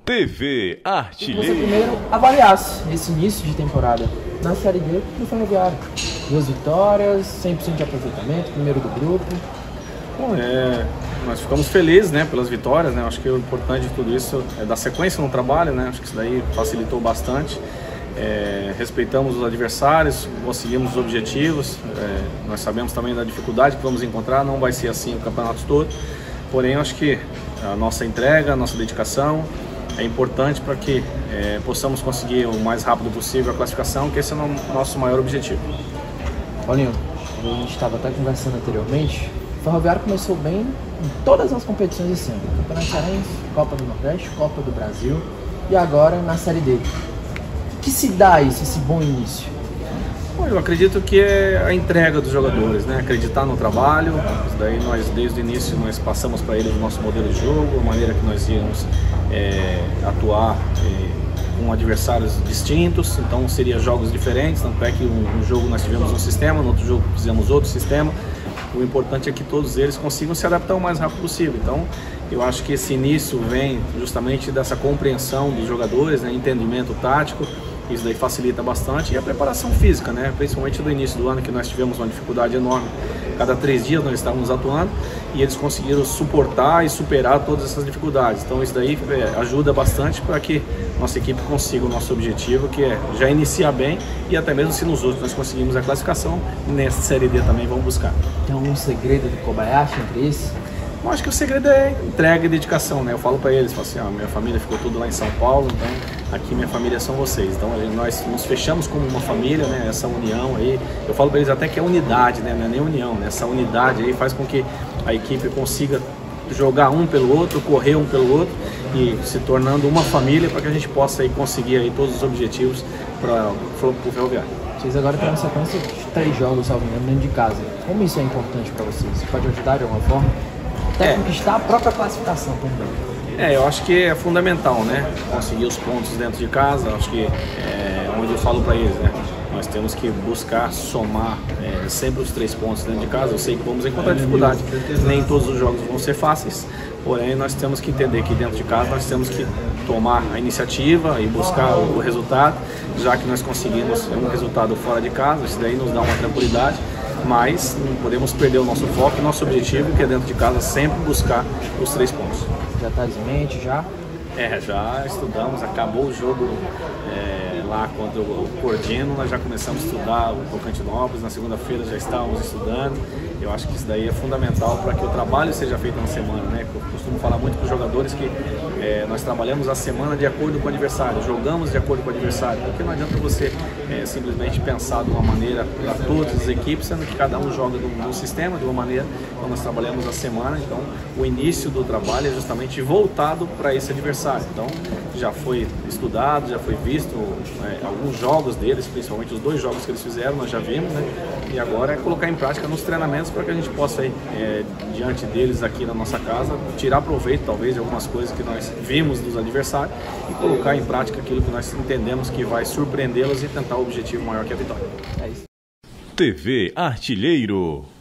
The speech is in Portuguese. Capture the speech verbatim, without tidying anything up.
T V Que Artilheiro. você primeiro avaliasse esse início de temporada na Série D do Ferroviário. Duas vitórias, cem por cento de aproveitamento, primeiro do grupo. Bom, é, nós ficamos felizes, né, pelas vitórias, né? Acho que o importante de tudo isso é dar sequência no trabalho, né? Acho que isso daí facilitou bastante. É, respeitamos os adversários, conseguimos os objetivos. É, nós sabemos também da dificuldade que vamos encontrar, não vai ser assim o campeonato todo. Porém, acho que a nossa entrega, a nossa dedicação é importante para que é, possamos conseguir o mais rápido possível a classificação, que esse é o nosso maior objetivo. Paulinho, a gente estava até conversando anteriormente, o Ferroviário começou bem em todas as competições esse ano. Campeonato Cearense, Copa do Nordeste, Copa do Brasil e agora na Série D. O que se dá isso, esse bom início? Bom, eu acredito que é a entrega dos jogadores, né? Acreditar no trabalho. Isso daí nós, desde o início, nós passamos para eles o nosso modelo de jogo, a maneira que nós íamos é, atuar é, com adversários distintos, então seria jogos diferentes, tanto é que um, um jogo nós tivemos um sistema, no outro jogo fizemos outro sistema. O importante é que todos eles consigam se adaptar o mais rápido possível. Então, eu acho que esse início vem justamente dessa compreensão dos jogadores, né? Entendimento tático. Isso daí facilita bastante, e a preparação física, né? Principalmente do início do ano, que nós tivemos uma dificuldade enorme. Cada três dias nós estávamos atuando e eles conseguiram suportar e superar todas essas dificuldades. Então isso daí é, ajuda bastante para que nossa equipe consiga o nosso objetivo, que é já iniciar bem, e até mesmo se nos outros nós conseguimos a classificação, nessa Série D também vamos buscar. Tem algum segredo do Kobayashi entre esses? Eu acho que o segredo é entrega e dedicação, né? Eu falo para eles, falo assim, ó, minha família ficou tudo lá em São Paulo, então aqui minha família são vocês. Então a gente, nós nos fechamos como uma família, né? Essa união aí, eu falo para eles até que é unidade, né? Não é nem união, né? Essa unidade aí faz com que a equipe consiga jogar um pelo outro, correr um pelo outro e se tornando uma família para que a gente possa aí conseguir aí todos os objetivos para o Ferroviário. Vocês agora têm uma sequência de três jogos, salvo engano, dentro de casa. Como isso é importante para vocês? Pode ajudar de alguma forma? Até É. conquistar a própria classificação também. É, eu acho que é fundamental, né? Conseguir os pontos dentro de casa. Acho que é onde eu falo para eles, né? Nós temos que buscar somar é, sempre os três pontos dentro de casa. Eu sei que vamos encontrar dificuldade. Nem todos os jogos vão ser fáceis. Porém, nós temos que entender que dentro de casa nós temos que tomar a iniciativa e buscar o resultado, já que nós conseguimos um resultado fora de casa. Isso daí nos dá uma tranquilidade. Mas não podemos perder o nosso foco e nosso objetivo, que é dentro de casa sempre buscar os três pontos. Já está em mente, já? É, já estudamos, acabou o jogo é, lá contra o Cordino, nós já começamos a estudar o Tocantinópolis, na segunda-feira já estávamos estudando. Eu acho que isso daí é fundamental para que o trabalho seja feito na semana, né? Eu costumo falar muito para os jogadores que é, nós trabalhamos a semana de acordo com o adversário, jogamos de acordo com o adversário, porque não adianta você é, simplesmente pensar de uma maneira para todas as equipes, sendo que cada um joga de um sistema, de uma maneira. Então nós trabalhamos a semana, então o início do trabalho é justamente voltado para esse adversário. Então já foi estudado, já foi visto é, alguns jogos deles, principalmente os dois jogos que eles fizeram, nós já vimos, né? E agora é colocar em prática nos treinamentos para que a gente possa, aí, é, diante deles aqui na nossa casa, tirar proveito talvez de algumas coisas que nós vimos dos adversários e colocar em prática aquilo que nós entendemos que vai surpreendê-los e tentar o objetivo maior que a vitória. É isso. T V Artilheiro.